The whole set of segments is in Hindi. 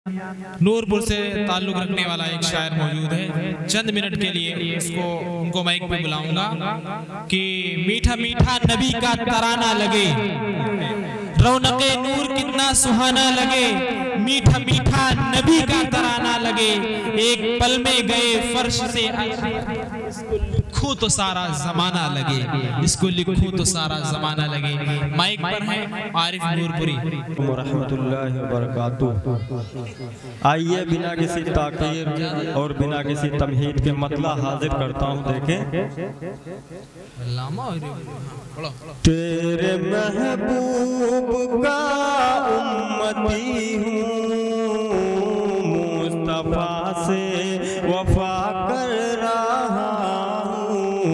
नूरपुर से ताल्लुक रखने वाला एक शायर मौजूद है। चंद मिनट के लिए इसको उनको माइक पे बुलाऊंगा कि मीठा मीठा नबी का तराना लगे, रौनके नूर कितना सुहाना लगे, मीठा मीठा नबी का तराना लगे, एक पल में गए फर्श से लिखूं तो सारा जमाना लगे, इसको लिखूं तो सारा जमाना लगे। माइक पर है आरिफ नूरपुरी रहमतुल्लाहि व बरकातुहू। आइए बिना किसी ताकीर और बिना किसी तमहीद के मतला हाजिर करता हूँ। देखें, तेरे महबूब का उम्मती हूँ, मुस्तफा से वफा कर रहा हूँ।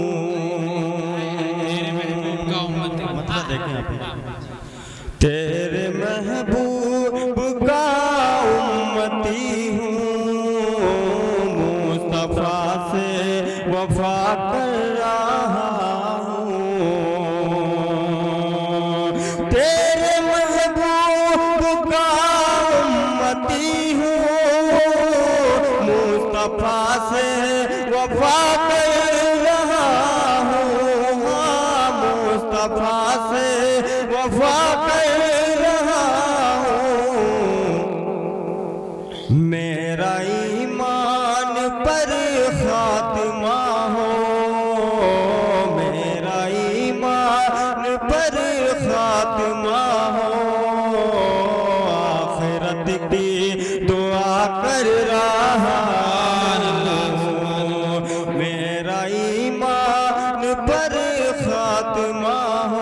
मतलब देखें आप, तेरे महबूब का उम्मती हूँ, मुस्तफा से वफा कर रहा हूँ। तेरे महबूब का उम्मती हूँ, मुस्तफा से वफा कर रहा हूँ। मुस्तफा से वफा कर रहा हूँ। मेरा ईमान पर खात्मा हो, मेरा ईमान पर खात्मा हो, आखिरत की दुआ कर रहा हूँ। मेरा ईमान पर खात्मा हो,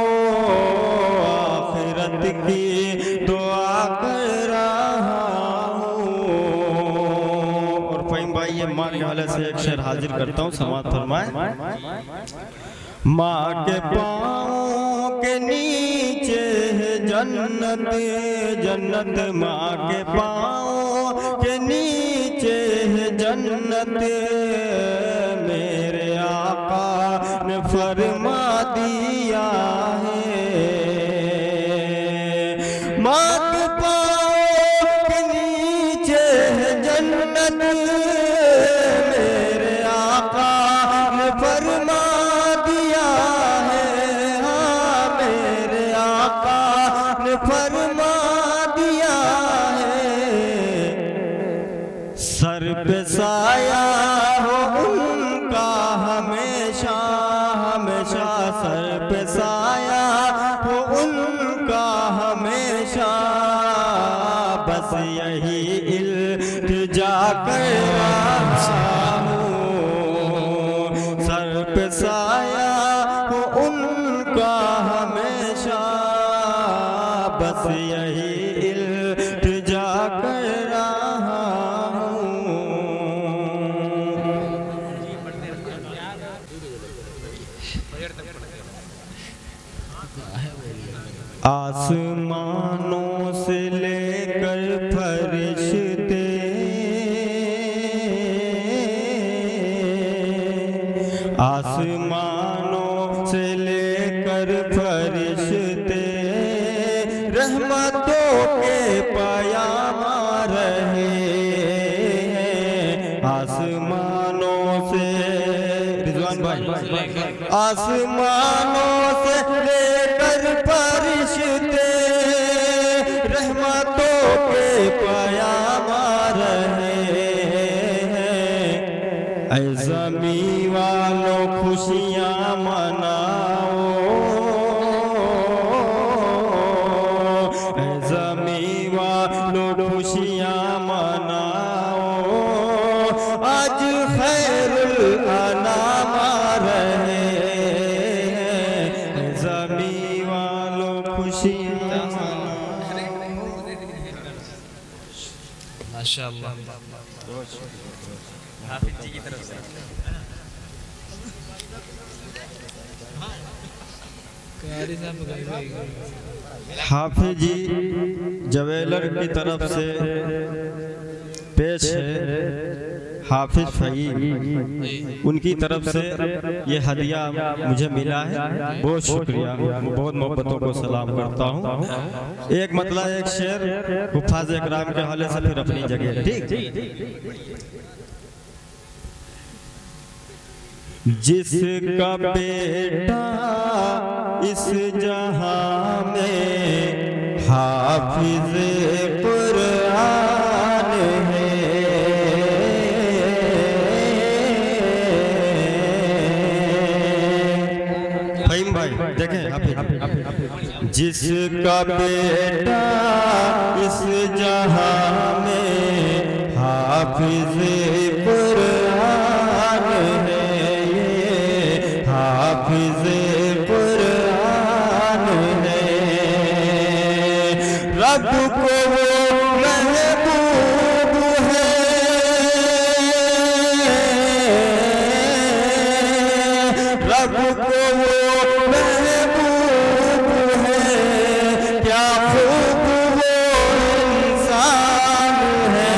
आखिरत की दुआ कर रहा हूँ। और फ़हीम भाई ये माँ के हवाले से एक शेर हाजिर करता हूँ, समाअत फरमाए। माँ के पाँव के नीचे है जन्नत, जन्नत माँ के पाँव के नीचे है जन्नत। मेरे आका ने फरमा दिया है, माँ के पाँव के नीचे है जन्नत। मेरे आका ने फरमा दिया है, हाँ मेरे आका ने फरमा दिया है। सर पे साया हो उनका हमेशा, हमेशा सर पे साया हो उनका हमेशा। बस यही इल्तिजा कर रहा हूँ, सर पे साया हो उनका हमेशा। बस यही इल्तिजा कर रहा हूँ। आसमानों से लेकर फरिश्ते, आसमानों से लेकर फरिश्ते, रहमतों के पयामा रहे हैं। आसमानों से रिजवान भाई, आसमानों से लेकर फरिश्ते, रहमतों के पयामा रहे हैं। ऐ ज़मीं वालों खुशियाँ मनाओ, ऐ ज़मीं वालों खुशियाँ मनाओ। आज खैरुल अनाम रहे हैं, ऐ ज़मीं वालों खुशियाँ माशाअल्लाह। हाफिज जी की तरफ से हाफिज जी जवेलर की तरफ से पेश है हाफिज फहीम, उनकी तरफ से ये हदिया मुझे मिला है, बहुत शुक्रिया, बहुत मोहब्बतों को सलाम करता हूँ। एक मतलब एक शेर हुफ्फाज़ इकराम के हवाले से फिर अपनी जगह। ठीक, जिसका बेटा इस जहां में हाफिज कुरान है, फहीम भाई देखें, जिसका बेटा इस जहां में हाफिज कुरान है, हाफिज कुरान है, रब को वो महबूब है, रब को वो महबूब है, क्या खूब वो इंसान है,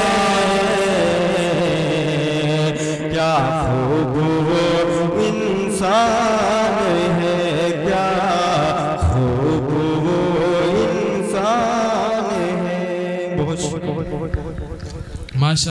क्या खूब वो इंसान है, क्या खूब वो इंसान है। बहुत माशा